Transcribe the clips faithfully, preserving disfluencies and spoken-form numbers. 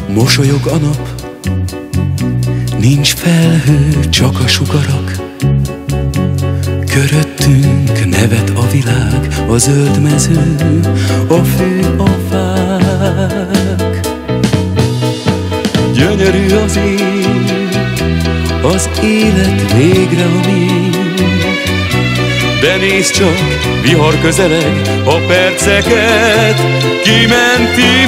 Mosolyog a nap, nincs felhő, csak a sugarak. Köröttünk nevet a világ, a zöld mező, a fű, a fák. Gyönyörű az ég, az élet végre a miénk. De nézd csak, vihar közeleg, a perceket kimenti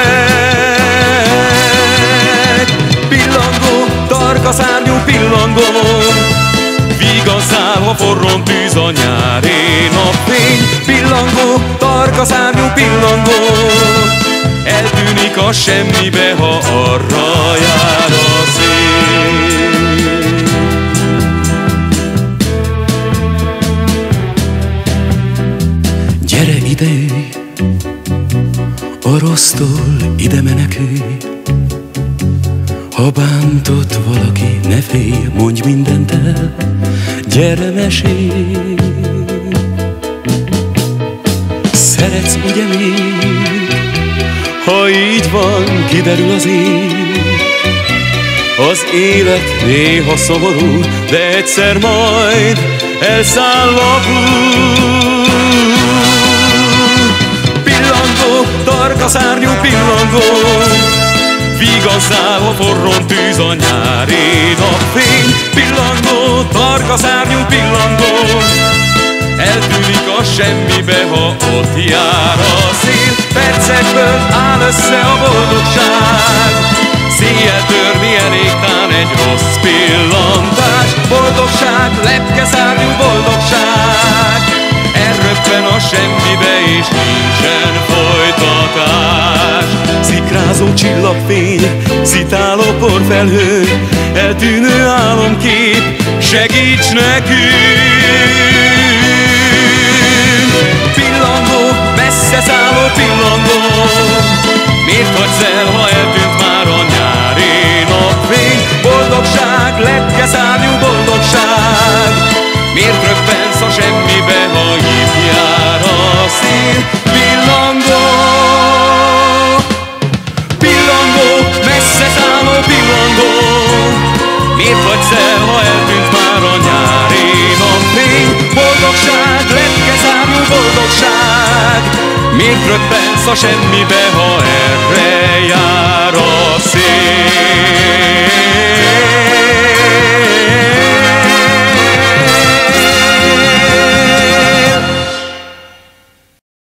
meg. Pillangó, tarka szárnyú pillangó, vigazzál, ha forront tűz a nyári napfény. Pillangó, tarka szárnyú pillangó, eltűnik a semmibe, ha arra jár a szél. Gyere ide ülj, a rossztól ide menekülj. Ha bántott valaki, ne félj, mondj mindent el, gyere mesélj. Szeretsz ugye még, ha így van, kiderül az ég. Az élet néha szomorú, de egyszer majd elszáll a búj. Pillangó, tarka szárnyú pillangó, vigazzál, ha forront tűz a nyári napfény. Pillangó, tarka szárnyú pillangó, eltűnik a semmibe, ha ott jár a szél. Percekből áll össze a boldogság, széjjel törni elég tán egy rossz pillantás. Boldogság, lepkeszárnyú boldogság, elröppen a semmibe és nincsen folytatás. Szikrázó csillagfény, szitáló porfelhő, eltűnő álomkép, segíts nekünk! Pillangó, messze szálló pillangó, miért hagysz el, ha eltűnt már a nyári napfény? Boldogság, lepkeszárnyú boldogság, miért röppensz a semmibe, ha itt jár a szél? Pillangó, pillangó, messze szálló pillangó, miért hagysz el, ha eltűnt már a nyári napfény? Boldogság, lepkeszárnyú boldogság, miért röppensz a semmibe, ha erre